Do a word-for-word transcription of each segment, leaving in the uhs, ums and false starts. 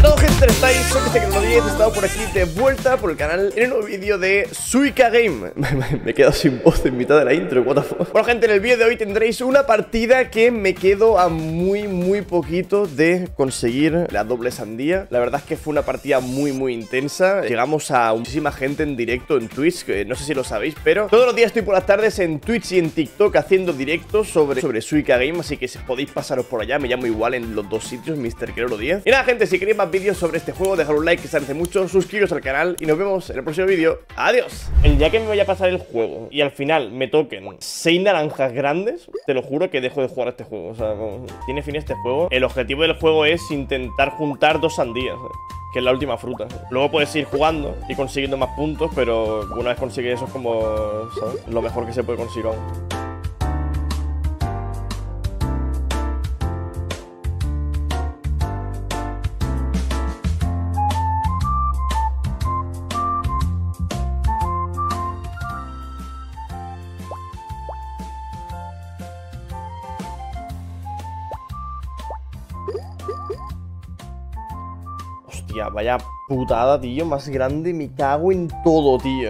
todo, gente, ¿cómo estáis? Soy Mr diez, he estado por aquí de vuelta por el canal en un nuevo vídeo de Suika Game. Me he quedado sin voz en mitad de la intro, what the fuck. Bueno, gente, en el vídeo de hoy tendréis una partida que me quedo a muy, muy poquito de conseguir la doble sandía. La verdad es que fue una partida muy, muy intensa. Llegamos a muchísima gente en directo en Twitch, que no sé si lo sabéis, pero todos los días estoy por las tardes en Twitch y en TikTok haciendo directos sobre, sobre Suika Game, así que si podéis pasaros por allá, me llamo igual en los dos sitios, Mr diez. Y nada, gente, si queréis más vídeos sobre este juego, dejad un like, que se agradece mucho, suscribiros al canal y nos vemos en el próximo vídeo. ¡Adiós! El día que me vaya a pasar el juego y al final me toquen seis naranjas grandes, te lo juro que dejo de jugar a este juego. O sea, como tiene fin este juego. El objetivo del juego es intentar juntar dos sandías, que es la última fruta. Luego puedes ir jugando y consiguiendo más puntos, pero una vez consigues eso es como, ¿sabes?, lo mejor que se puede conseguir aún. Hostia, vaya putada, tío, más grande, me cago en todo, tío.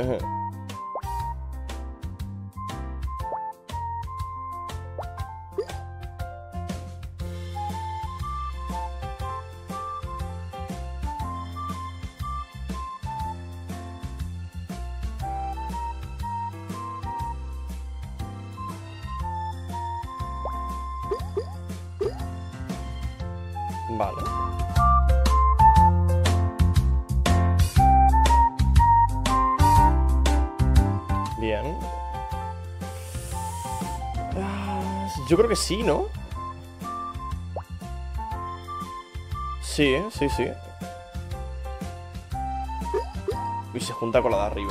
Vale. Bien. Ah, yo creo que sí, ¿no? Sí, sí, sí. Uy, se junta con la de arriba.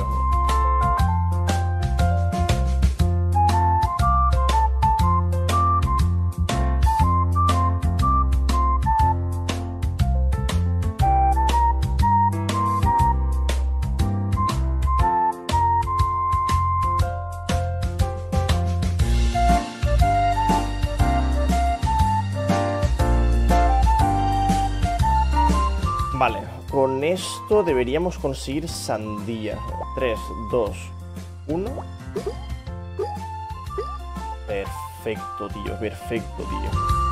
Vale, con esto deberíamos conseguir sandía. tres, dos, uno. Perfecto, tío, perfecto, tío.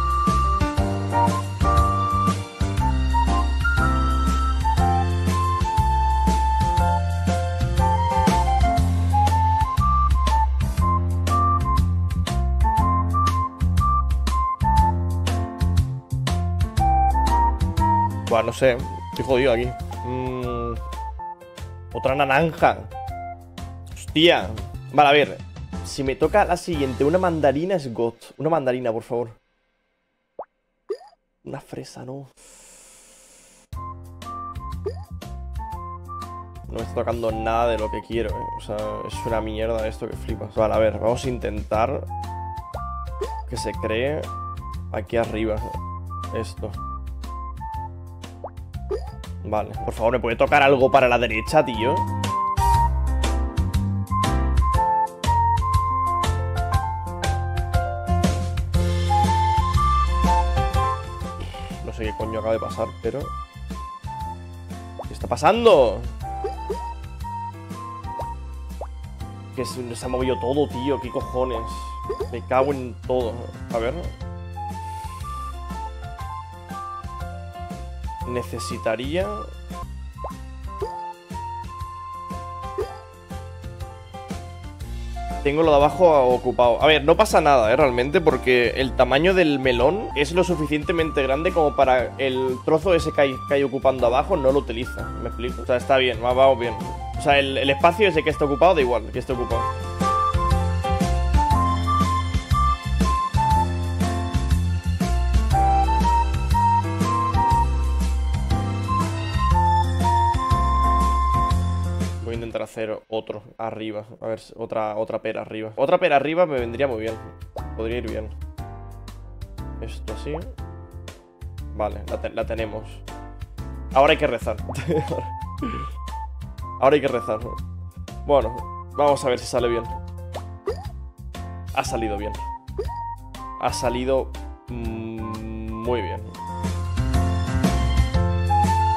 Buah, no sé, estoy jodido aquí. mm, Otra naranja. Hostia. Vale, a ver, si me toca la siguiente, una mandarina es God. Una mandarina, por favor. Una fresa, no. No me está tocando nada de lo que quiero, eh. O sea, es una mierda esto que flipas. Vale, a ver, vamos a intentar que se cree aquí arriba esto. Vale, por favor, ¿me puede tocar algo para la derecha, tío? No sé qué coño acaba de pasar, pero... ¿qué está pasando? Que se, se ha movido todo, tío. ¿Qué cojones? Me cago en todo. A ver... necesitaría... tengo lo de abajo ocupado. A ver, no pasa nada, ¿eh? Realmente, porque el tamaño del melón es lo suficientemente grande como para el trozo ese que hay, que hay ocupando abajo no lo utiliza. ¿Me explico? O sea, está bien, vamos bien. O sea, el, el espacio ese que está ocupado da igual, que esté ocupado. Intentar hacer otro arriba. A ver, otra, otra pera arriba. Otra pera arriba me vendría muy bien. Podría ir bien. Esto así. Vale, la, te la tenemos. Ahora hay que rezar. Ahora hay que rezar. Bueno, vamos a ver si sale bien. Ha salido bien. Ha salido mmm, muy bien.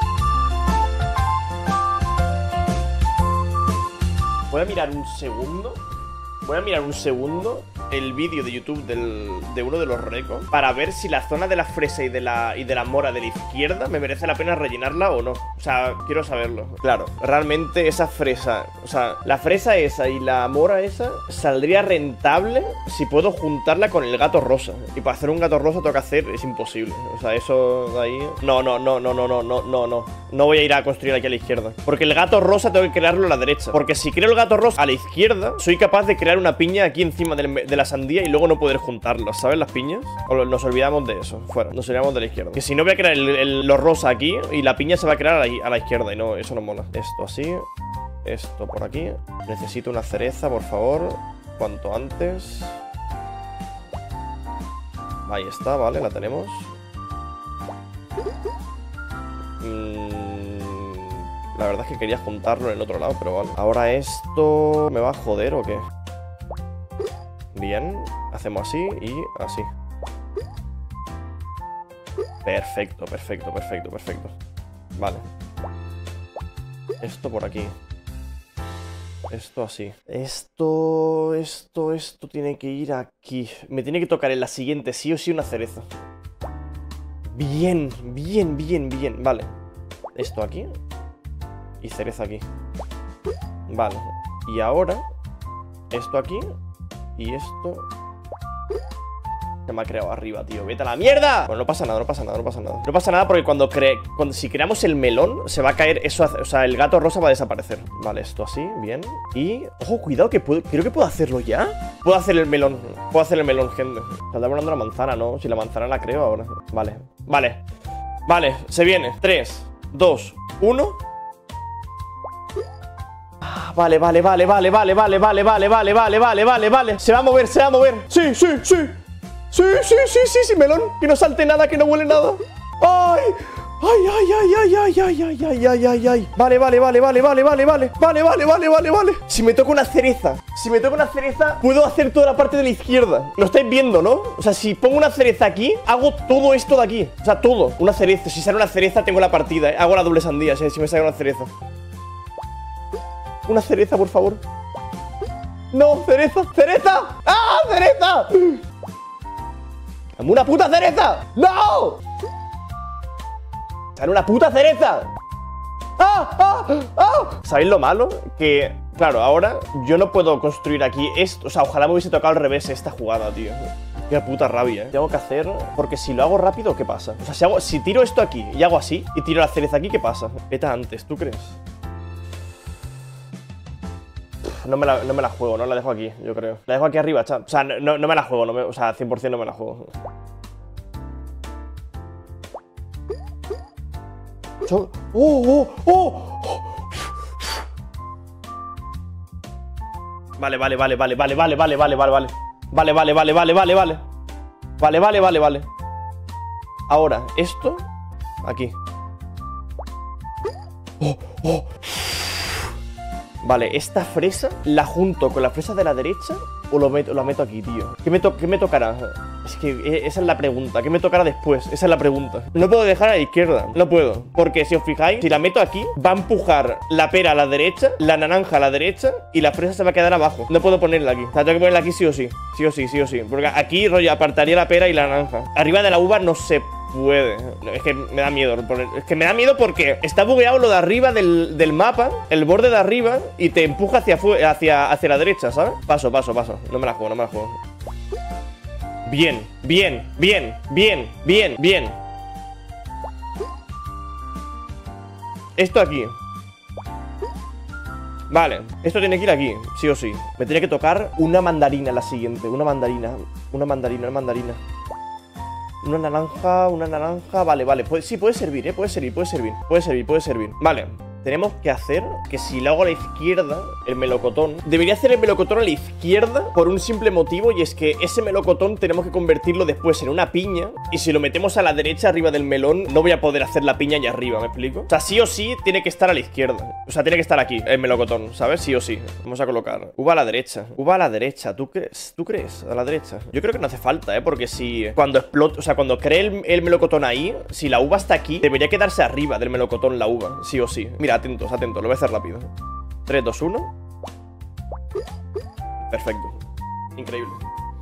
Voy a mirar un segundo. Voy a mirar un segundo el vídeo de YouTube del, de uno de los recos para ver si la zona de la fresa y de la, y de la mora de la izquierda me merece la pena rellenarla o no. O sea, quiero saberlo. Claro, realmente esa fresa, o sea, la fresa esa y la mora esa saldría rentable si puedo juntarla con el gato rosa. Y para hacer un gato rosa tengo que hacer, es imposible. O sea, eso de ahí... No, no, no, no, no, no, no, no, no. No voy a ir a construir aquí a la izquierda. Porque el gato rosa tengo que crearlo a la derecha. Porque si creo el gato rosa a la izquierda, soy capaz de crear una piña aquí encima del, de la sandía y luego no poder juntarlas, ¿sabes? Las piñas. O nos olvidamos de eso, fuera. Nos olvidamos de la izquierda. Que si no voy a crear el, el, lo rosa aquí y la piña se va a crear a la, a la izquierda y no, eso no mola. Esto así. Esto por aquí. Necesito una cereza, por favor. Cuanto antes. Ahí está, vale, la tenemos. Mm, la verdad es que quería juntarlo en el otro lado, pero vale. Ahora esto... ¿me va a joder o qué? Bien, hacemos así y así. Perfecto, perfecto, perfecto, perfecto. Vale. Esto por aquí. Esto así. Esto, esto, esto tiene que ir aquí. Me tiene que tocar en la siguiente sí o sí una cereza. Bien, bien, bien, bien. Vale. Esto aquí. Y cereza aquí. Vale. Y ahora, esto aquí. Y esto... se me ha creado arriba, tío. ¡Vete a la mierda! Bueno, no pasa nada, no pasa nada, no pasa nada. No pasa nada porque cuando cre... cuando si creamos el melón, se va a caer eso. O sea, el gato rosa va a desaparecer. Vale, esto así, bien. Y... ojo, cuidado, que puedo... creo que puedo hacerlo ya. Puedo hacer el melón. Puedo hacer el melón, gente. Saldrá volando la manzana, ¿no? Si la manzana la creo ahora. Vale, vale. Vale, se viene. tres, dos, uno... Vale, vale, vale, vale, vale, vale, vale, vale, vale, vale, vale, vale, vale. Se va a mover, se va a mover. Sí, sí, sí. Sí, sí, sí, sí, sí, melón. Que no salte nada, que no huele nada. ¡Ay! ¡Ay, ay, ay, ay, ay, ay, ay, ay, ay, ay, ay! Vale, vale, vale, vale, vale, vale, vale. Vale, vale, vale, vale, vale. Si me toca una cereza, si me toca una cereza, puedo hacer toda la parte de la izquierda. Lo estáis viendo, ¿no? O sea, si pongo una cereza aquí, hago todo esto de aquí. O sea, todo. Una cereza. Si sale una cereza, tengo la partida, ¿eh? Hago la doble sandía, ¿eh? Si me sale una cereza. Una cereza, por favor. No, cereza, cereza. ¡Ah, cereza! ¡Dame una puta cereza! ¡No! ¡Dame una puta cereza! ¡Ah, ah, ah! ¿Sabéis lo malo? Que, claro, ahora yo no puedo construir aquí esto. O sea, ojalá me hubiese tocado al revés esta jugada, tío. Qué puta rabia, ¿eh? Tengo que hacer... porque si lo hago rápido, ¿qué pasa? O sea, si, hago... si tiro esto aquí y hago así y tiro la cereza aquí, ¿qué pasa? Peta antes, ¿tú crees? No me, la, no me la juego, no la dejo aquí, yo creo. La dejo aquí arriba, chat. O sea, no, no me la juego, no me, o sea, cien por cien no me la juego. ¡Oh, oh, oh! Vale, vale, vale, vale, vale, vale, vale, vale, vale, vale. Vale, vale, vale, vale, vale, vale. Vale, vale, vale, vale. Ahora, esto aquí. ¡Oh, oh! Vale, esta fresa la junto con la fresa de la derecha o lo meto, la meto aquí, tío. ¿Qué me, to ¿Qué me tocará? Es que esa es la pregunta. ¿Qué me tocará después? Esa es la pregunta. No puedo dejar a la izquierda. No puedo. Porque si os fijáis, si la meto aquí, va a empujar la pera a la derecha, la naranja a la derecha y la fresa se va a quedar abajo. No puedo ponerla aquí. O sea, tengo que ponerla aquí sí o sí. Sí o sí, sí o sí. Porque aquí, rollo, apartaría la pera y la naranja. Arriba de la uva no se puede. Es que me da miedo. Es que me da miedo porque está bugueado lo de arriba del, del mapa, el borde de arriba, y te empuja hacia, hacia, hacia la derecha, ¿sabes? Paso, paso, paso. No me la juego, no me la juego. Bien, bien, bien, bien, bien, bien. Esto aquí. Vale, esto tiene que ir aquí, sí o sí. Me tiene que tocar una mandarina la siguiente. Una mandarina, una mandarina, una mandarina. Una naranja, una naranja. Vale, vale, puede, sí, puede servir, eh, puede servir, puede servir. Puede servir, puede servir, vale. Tenemos que hacer que si lo hago a la izquierda, el melocotón, debería hacer el melocotón a la izquierda por un simple motivo, y es que ese melocotón tenemos que convertirlo después en una piña, y si lo metemos a la derecha arriba del melón, no voy a poder hacer la piña allá arriba, ¿me explico? O sea, sí o sí tiene que estar a la izquierda. O sea, tiene que estar aquí, el melocotón, ¿sabes? Sí o sí. Vamos a colocar uva a la derecha. Uva a la derecha, ¿tú crees? ¿Tú crees? A la derecha. Yo creo que no hace falta, ¿eh? Porque si cuando explote, o sea, cuando cree el, el melocotón ahí, si la uva está aquí, debería quedarse arriba del melocotón la uva, sí o sí. Mira, atentos, atentos, lo voy a hacer rápido. tres, dos, uno. Perfecto. Increíble.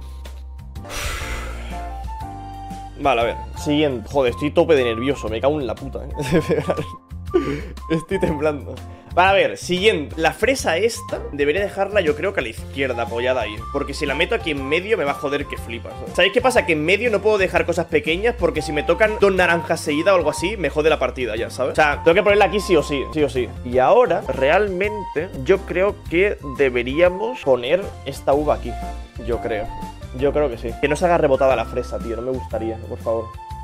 Vale, a ver. Siguiente. Joder, estoy tope de nervioso. Me cago en la puta, ¿eh? Estoy temblando. Vale, a ver, siguiente. La fresa esta debería dejarla yo creo que a la izquierda, apoyada ahí. Porque si la meto aquí en medio me va a joder que flipas, ¿sabes? ¿Sabéis qué pasa? Que en medio no puedo dejar cosas pequeñas porque si me tocan dos naranjas seguidas o algo así, me jode la partida ya, ¿sabes? O sea, tengo que ponerla aquí sí o sí, sí o sí. Y ahora, realmente, yo creo que deberíamos poner esta uva aquí. Yo creo. Yo creo que sí. Que no se haga rebotada la fresa, tío. No me gustaría, por favor.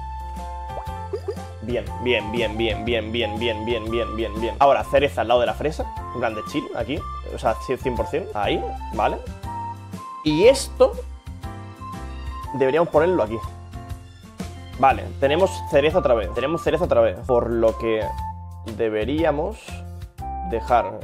Bien, bien, bien, bien, bien, bien, bien, bien, bien, bien, bien. Ahora, cereza al lado de la fresa. En plan de chill, aquí. O sea, cien por cien. Ahí, vale. Y esto deberíamos ponerlo aquí. Vale, tenemos cereza otra vez. Tenemos cereza otra vez. Por lo que deberíamos dejar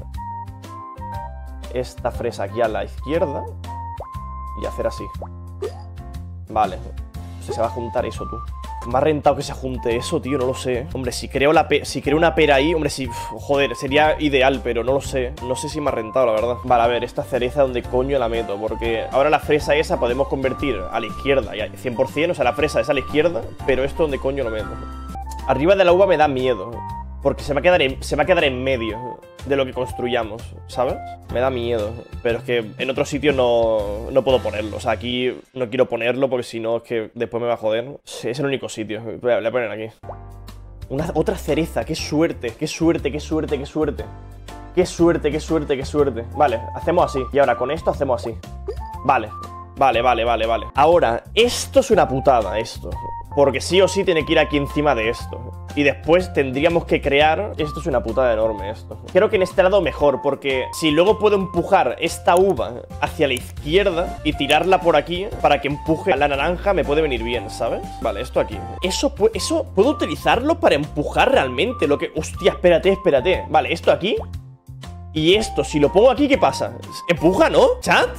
esta fresa aquí a la izquierda y hacer así. Vale. O sea, se va a juntar eso, tú. Me ha rentado que se junte eso, tío, no lo sé. Hombre, si creo, la pe si creo una pera ahí, hombre, si... Joder, sería ideal, pero no lo sé. No sé si me ha rentado, la verdad. Vale, a ver, esta cereza, ¿dónde coño la meto? Porque ahora la fresa esa podemos convertir a la izquierda, ya, cien por cien, o sea, la fresa es a la izquierda, pero esto, ¿dónde coño lo meto? Arriba de la uva me da miedo, porque se va a quedar en, se va a quedar en medio de lo que construyamos, ¿sabes? Me da miedo, pero es que en otro sitio no, no puedo ponerlo. O sea, aquí no quiero ponerlo porque si no es que después me va a joder. Sí, es el único sitio. Voy a, voy a poner aquí. Una, otra cereza, qué suerte, qué suerte, qué suerte, qué suerte. Qué suerte, qué suerte, qué suerte. Vale, hacemos así. Y ahora con esto hacemos así. Vale, vale, vale, vale, vale. Ahora, esto es una putada, esto. Porque sí o sí tiene que ir aquí encima de esto. Y después tendríamos que crear... Esto es una putada enorme, esto. Creo que en este lado mejor, porque si luego puedo empujar esta uva hacia la izquierda y tirarla por aquí para que empuje a la naranja, me puede venir bien, ¿sabes? Vale, esto aquí. Eso, eso puedo utilizarlo para empujar realmente lo que... Hostia, espérate, espérate. Vale, esto aquí. Y esto, si lo pongo aquí, ¿qué pasa? ¿Empuja, no? ¿Chat?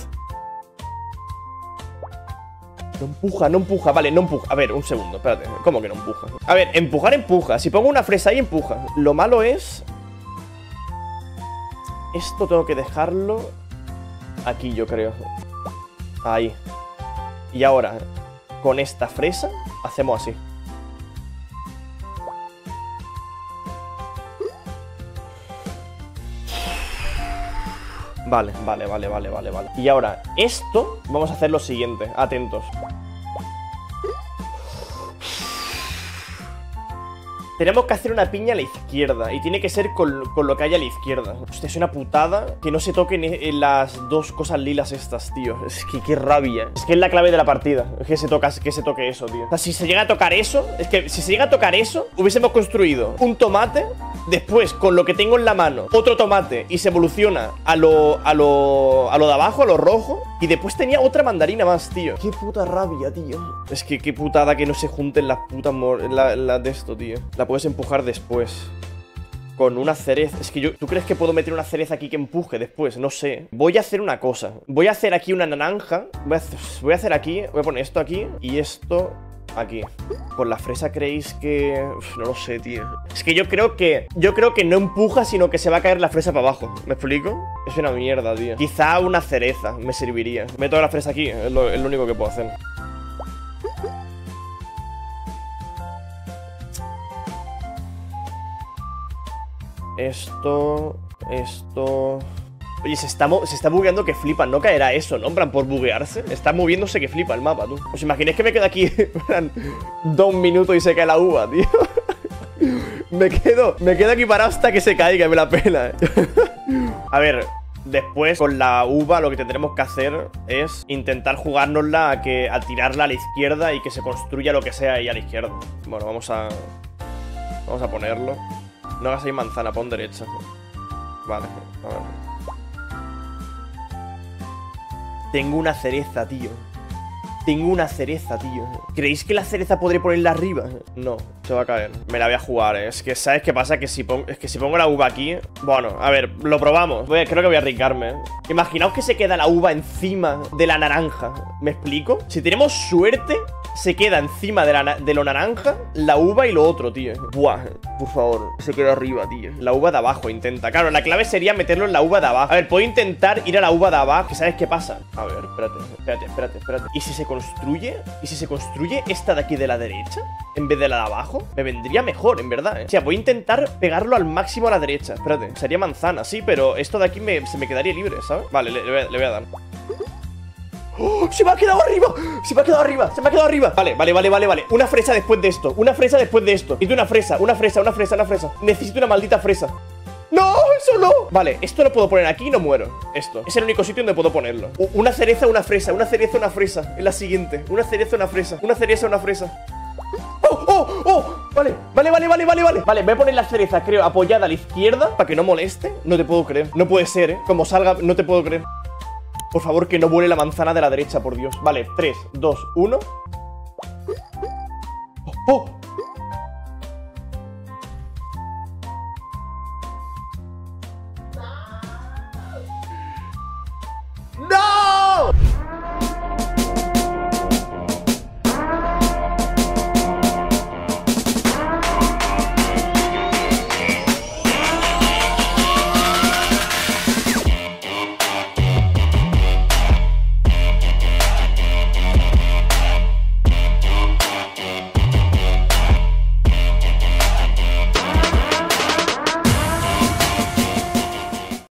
No empuja, no empuja, vale, no empuja. A ver, un segundo, espérate, ¿cómo que no empuja? A ver, empujar, empuja. Si pongo una fresa ahí, empuja. Lo malo es... Esto tengo que dejarlo aquí, yo creo. Ahí. Y ahora, con esta fresa, hacemos así. Vale, vale, vale, vale, vale, vale. Y ahora, esto, vamos a hacer lo siguiente. Atentos. Tenemos que hacer una piña a la izquierda. Y tiene que ser con, con lo que hay a la izquierda. Hostia, es una putada que no se toquen en las dos cosas lilas estas, tío. Es que qué rabia. Es que es la clave de la partida. Es que se, toca, que se toque eso, tío. O sea, si se llega a tocar eso... Es que si se llega a tocar eso, hubiésemos construido un tomate. Después, con lo que tengo en la mano, otro tomate. Y se evoluciona a lo, a lo, a lo de abajo, a lo rojo. Y después tenía otra mandarina más, tío. Qué puta rabia, tío. Es que qué putada que no se junten las putas la, la de esto, tío. La puedes empujar después. Con una cereza. Es que yo... ¿Tú crees que puedo meter una cereza aquí que empuje después? No sé. Voy a hacer una cosa. Voy a hacer aquí una naranja. Voy a hacer, voy a hacer aquí. Voy a poner esto aquí. Y esto... aquí. ¿Con la fresa creéis que...? Uf, no lo sé, tío. Es que yo creo que... Yo creo que no empuja, sino que se va a caer la fresa para abajo. ¿Me explico? Es una mierda, tío. Quizá una cereza me serviría. Meto la fresa aquí. Es lo, es lo único que puedo hacer. Esto... Esto... Oye, se está, se está bugueando que flipa. No caerá eso, ¿no? En plan, por buguearse. Está moviéndose que flipa el mapa, tú. ¿Os imagináis que me quedo aquí dos minutos y se cae la uva, tío? Me quedo, me quedo aquí parado hasta que se caiga y me la pela, ¿eh? A ver, después con la uva lo que tendremos que hacer es intentar jugárnosla a, que, a tirarla a la izquierda y que se construya lo que sea ahí a la izquierda. Bueno, vamos a... Vamos a ponerlo. No hagas ahí manzana, pon derecha. Vale, a ver. Tengo una cereza, tío. Tengo una cereza, tío. ¿Creéis que la cereza podré ponerla arriba? No, se va a caer. Me la voy a jugar, ¿eh? Es que, ¿sabes qué pasa? Que si pongo, es que si pongo la uva aquí... Bueno, a ver, lo probamos. Voy a, creo que voy a arriesgarme, ¿eh? Imaginaos que se queda la uva encima de la naranja. ¿Me explico? Si tenemos suerte, se queda encima de, la, de lo naranja, la uva y lo otro, tío. Buah, por favor, se queda arriba, tío. La uva de abajo intenta. Claro, la clave sería meterlo en la uva de abajo. A ver, puedo intentar ir a la uva de abajo. ¿Que sabes qué pasa? A ver, espérate, espérate, espérate, espérate. ¿Y si se construye? ¿Y si se construye esta de aquí de la derecha en vez de la de abajo? Me vendría mejor, en verdad, ¿eh? O sea, voy a intentar pegarlo al máximo a la derecha. Espérate, sería manzana, sí, pero esto de aquí me, se me quedaría libre, ¿sabes? Vale, le, le, voy, a, le voy a dar. ¡Oh! ¡Se me ha quedado arriba! ¡Se me ha quedado arriba! ¡Se me ha quedado arriba! Vale, vale, vale, vale, vale. Una fresa después de esto. Una fresa después de esto. Necesito una fresa, una fresa, una fresa, una fresa. Necesito una maldita fresa. ¡No! ¡Eso no! Vale, esto lo puedo poner aquí y no muero. Esto. Es el único sitio donde puedo ponerlo. Una cereza, una fresa. Una cereza, una fresa. Es la siguiente. Una cereza, una fresa. Una cereza, una fresa. ¡Oh! ¡Oh! ¡Oh! Vale, vale, vale, vale, vale, vale. Vale, voy a poner la cereza, creo, apoyada a la izquierda para que no moleste. No te puedo creer. No puede ser, ¿eh? Como salga, no te puedo creer. Por favor, que no vuele la manzana de la derecha, por Dios. Vale, tres, dos, uno. ¡Oh! ¡Oh!